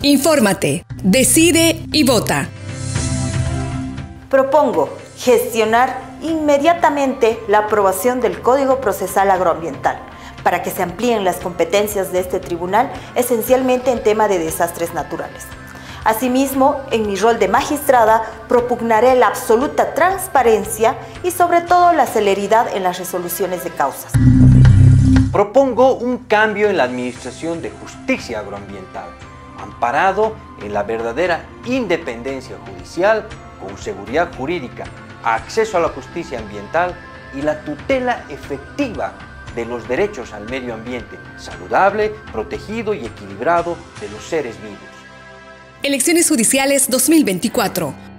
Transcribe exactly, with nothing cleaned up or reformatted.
Infórmate, decide y vota. Propongo gestionar inmediatamente la aprobación del Código Procesal Agroambiental para que se amplíen las competencias de este tribunal, esencialmente en tema de desastres naturales. Asimismo, en mi rol de magistrada, propugnaré la absoluta transparencia y sobre todo la celeridad en las resoluciones de causas. Propongo un cambio en la administración de justicia agroambiental, amparado en la verdadera independencia judicial, con seguridad jurídica, acceso a la justicia ambiental y la tutela efectiva de los derechos al medio ambiente saludable, protegido y equilibrado de los seres vivos. Elecciones Judiciales dos mil veinticuatro.